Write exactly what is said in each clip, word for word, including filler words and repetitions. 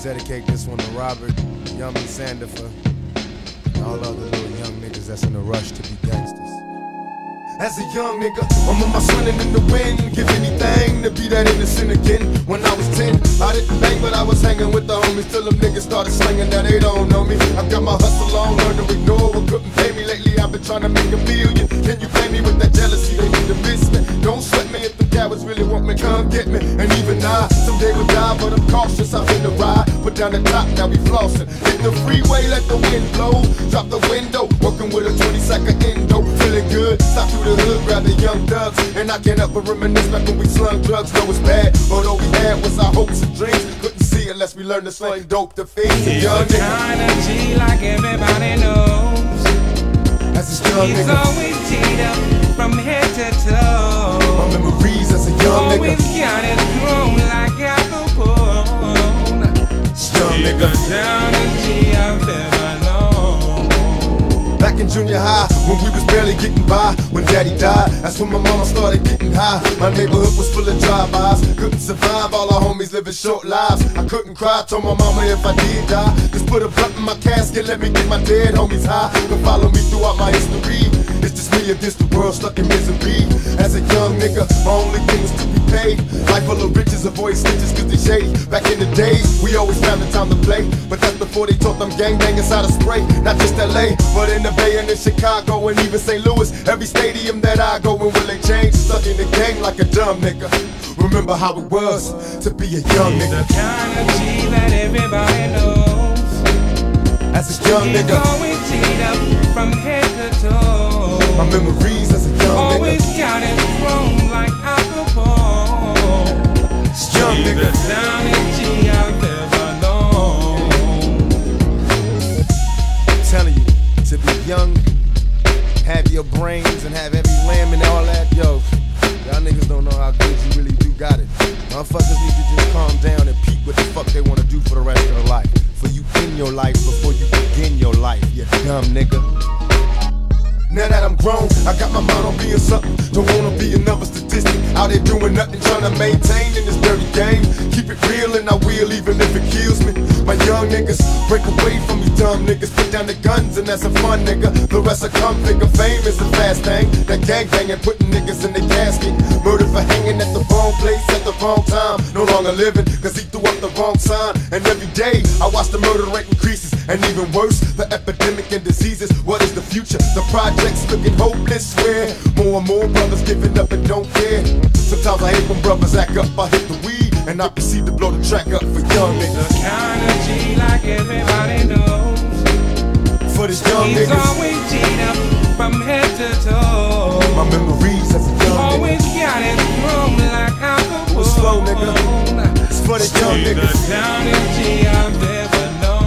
Dedicate this one to Robert, Yummy Sandifer, and all other little young niggas that's in a rush to be gangsters. As a young nigga, I'm on my swinging in the wind. Give anything to be that innocent again. When I was ten, I didn't bang, but I was hanging with the homies till them niggas started slinging. Now they don't know me. I got my hustle on, learned to ignore what couldn't pay me. Lately I've been trying to make a million. Can you play me with that jealousy? They need to miss me. Don't sweat me if the cowards really want me, come get me. And even I, someday will die, but I'm cautious. I'm in the ride, put down the top, now we flossing. Hit the freeway, let the wind blow. Drop the window, working with a twenty second endo. Feeling good, stop through the hood, grab the young thugs. And I can't help but reminisce back when we slung drugs. Know it's bad, but all we had was our hopes and dreams. Couldn't see unless we learned to slang dope to feed. He's a kind of G like everybody knows. As a young He's nigga, always teed up from head to toe. my memories as a young Always nigga. got it grown like apple bone. Young He's nigga. the down and G I've ever known. Back in junior high, when we was barely getting by, when daddy died, that's when my mama started getting high. My neighborhood was full of drive-bys, couldn't survive, all our homies living short lives. I couldn't cry, told my mama if I did die, just put a blunt in my casket, let me get my dead homies high. You can follow me throughout my history, it's just me against the world stuck in misery. As a young nigga, my only thing was to be paid. Life full of riches, avoid stitches cause they shady. Back in the days, we always found the time to play, but that's before they taught them gangbangers how to spray. Not just L A, but in the Bay and in Chicago and even Saint Louis. Every stadium that I go in will they change. Stuck in the game like a dumb nigga. Remember how it was to be a young He's nigga. the kind of G that everybody knows. As a young He's nigga, always teed up from head to toe. my memories as a young Always nigga. got it grown like apple bone. Young He's nigga. the down and G I've ever known. I'm telling you, to be young, have your brains and have every limb and all that, yo, y'all niggas don't know how good you really do got it. Motherfuckers need to just calm down and peep what the fuck they wanna do for the rest of their life. For you in your life before you begin your life, you dumb nigga. Now that I'm grown, I got my mind on being something. Don't wanna be another statistic out there doing nothing, trying to maintain in this dirty game. Keep it real and I will, even if it kills me. My young niggas, break away from me dumb niggas. Put down the guns and that's a fun nigga. The rest will come figure. Fame is a fast thing. That gang banging, putting niggas in the casket. Murder for hanging at the wrong place at the wrong time. No longer living, cause he threw up the wrong sign. And every day, I watch the murder rate increases. And even worse, the epidemic and diseases. What is the future? The projects looking hopeless, where more and more brothers giving up and don't care. Sometimes I hate when brothers act up. I hit the weed and I proceed to blow the track up for young He's niggas. the kind of G like everybody knows. For this young He's niggas, always teed up from head to toe. my memories as a young Always nigga. got it grown like apple What's slow, nigga? bone. It's for the young He's the niggas. down and G I've ever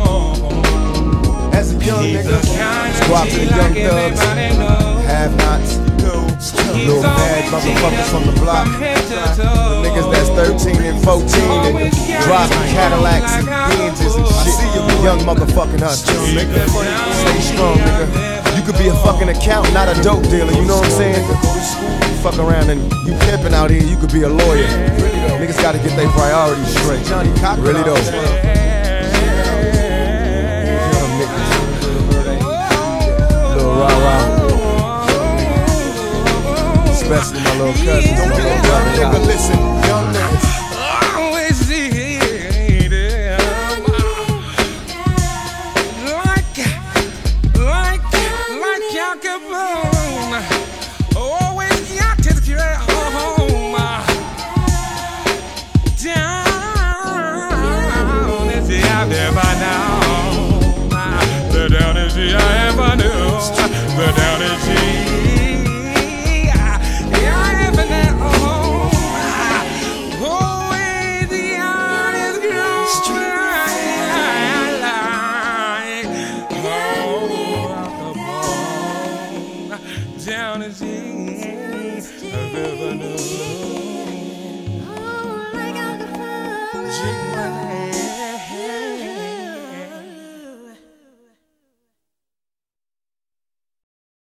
known. As a young He's nigga, the kind let's go out of to G the young like thugs, everybody knows. have-nots, He's little mad always motherfuckers teed from the up block. from head to toe. Niggas that's thirteen and fourteen and driving Cadillacs and Benzes and shit. I see you, young motherfucking hustlers, nigga. Stay strong, nigga. You could be a fucking accountant, not a dope dealer, you know what I'm saying? Go to school, you fuck around and you pimping out here, you could be a lawyer. Niggas gotta get their priorities straight. Really though. Young niggas. Little rah-rah. Especially my little cousins, my little brother. Nigga, listen, young niggas. Always see them like, like, like Al Capone. Always got his girl home. Down is the I ever know. The down is the I ever knew. The down is the down as I've ever known.